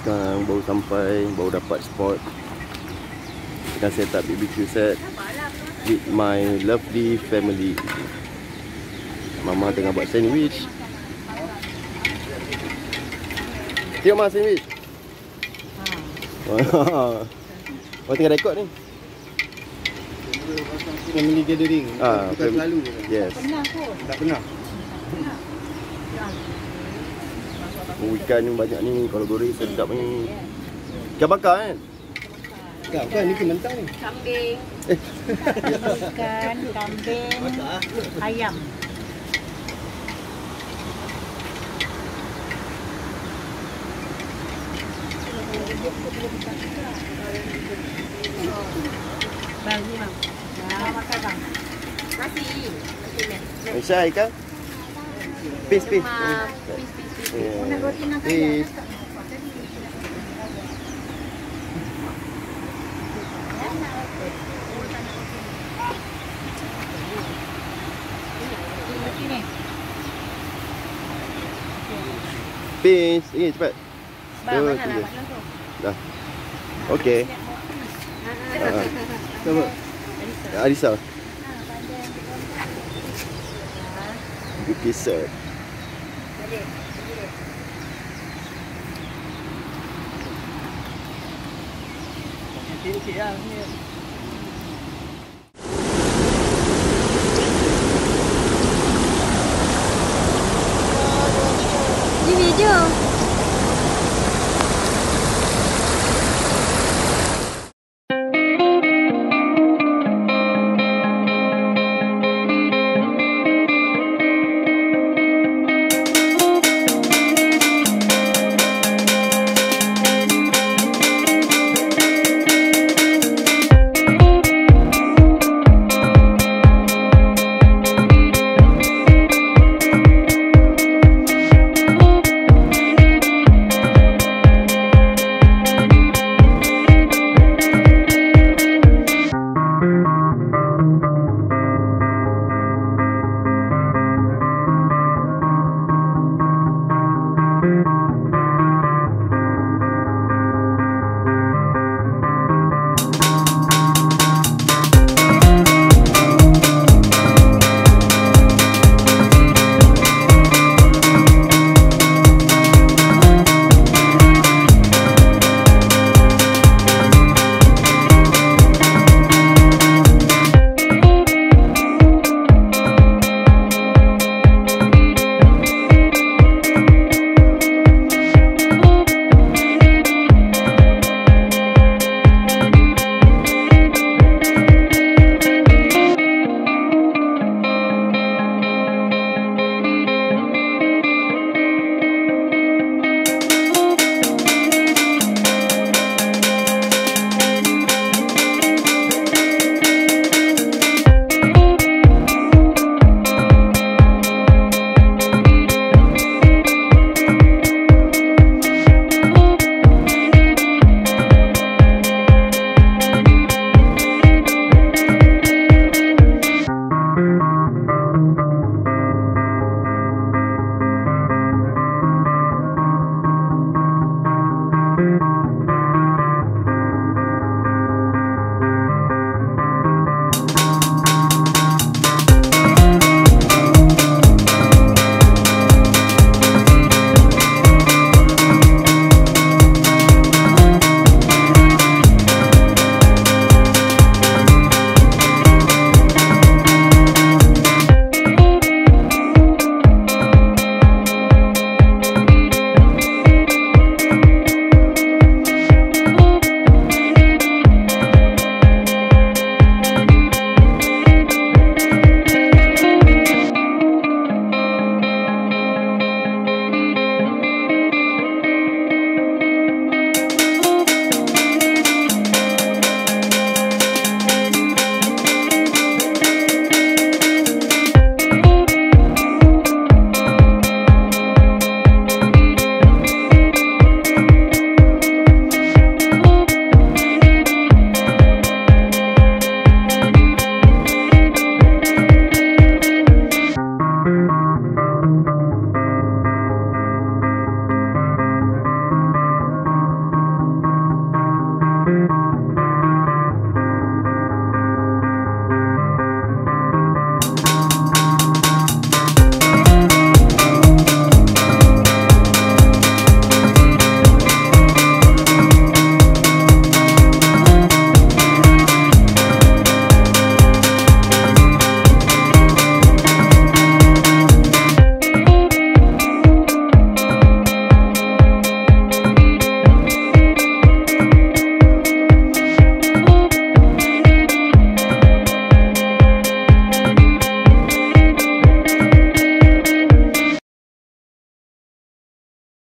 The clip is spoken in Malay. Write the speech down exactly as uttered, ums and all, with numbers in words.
Sekarang baru sampai, baru dapat spot. Tengah set up B B Q set with my lovely family. Mama tengah buat sandwich. Tengok Mak sandwich. Ha. Kau tengah rekod ni. Family gathering. Ah, Bukan selalu. Yes. Pernah kot. Tak pernah. Oh, ikan ni banyak ni. Kalau goreng sedap ni. Ikan bakar kan? Tak, bukan ni ikan mentah ni. Kambing. Eh. Ikan, kambing, ayam. Bang, ni bang. Nah, makan bang. Nasi. Aisyah ikan. Pis, pis. Nak roti nak Pis. Pis. Ini cepat. Bang, Dua, mana tiga. nak tu? Dah. Okey. Siapa? Arisa. Cookie set. Sikit-sikit lah.